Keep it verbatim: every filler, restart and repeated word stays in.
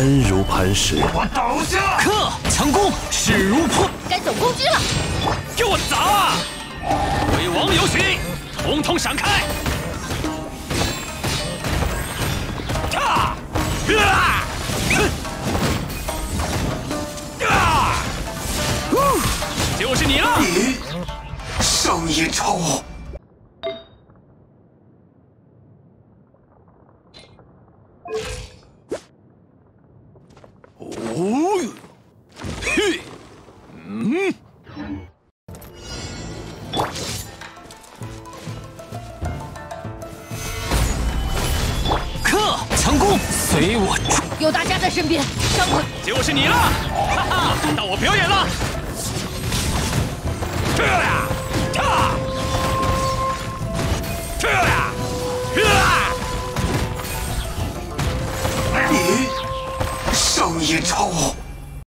坚如磐石。 我倒下！ 克强攻，势如破。 该走攻击了。 给我砸啊！鬼王有许，统统闪开！啊！啊！哼！啊！就是你了！ 你胜一筹。 哦，嘿，嗯，克强攻，随我出。 有大家在身边，伤腿。 就是你了，哈哈，到我表演了。